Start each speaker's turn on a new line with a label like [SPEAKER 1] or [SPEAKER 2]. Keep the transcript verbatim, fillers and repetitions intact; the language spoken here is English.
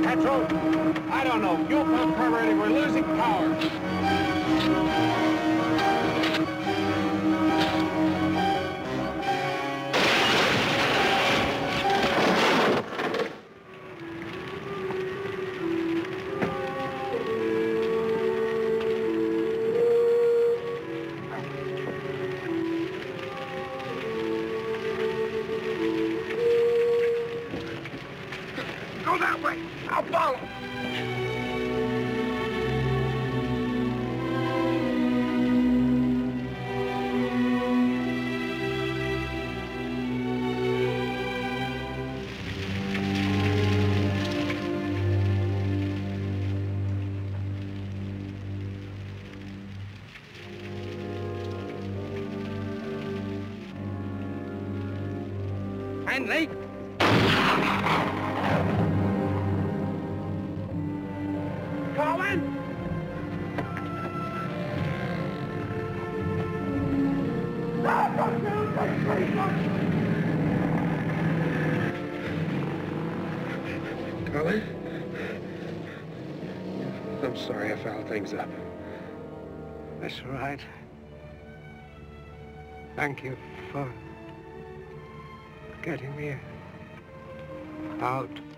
[SPEAKER 1] Petrol? I don't know. Fuel pump carburetor. We're losing power.
[SPEAKER 2] Go that way. I'll follow.
[SPEAKER 1] Hendley?
[SPEAKER 2] Colin?
[SPEAKER 3] Colin? I'm sorry I fouled things up.
[SPEAKER 4] That's all right. Thank you for getting me out.